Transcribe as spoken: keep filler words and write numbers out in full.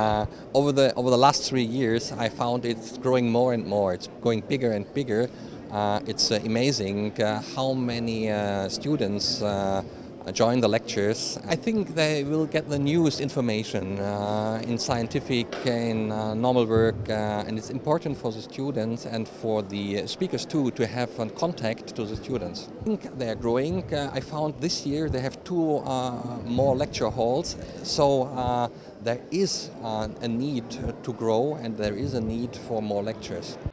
Uh, over the over the last three years, I found it's growing more and more. It's going bigger and bigger. Uh, it's uh, amazing uh, how many uh, students uh, join the lectures. I think they will get the newest information uh, in scientific, in uh, normal work, uh, and it's important for the students and for the speakers too to have a contact to the students. I think they are growing. Uh, I found this year they have two uh, more lecture halls, so uh, there is uh, a need to grow and there is a need for more lectures.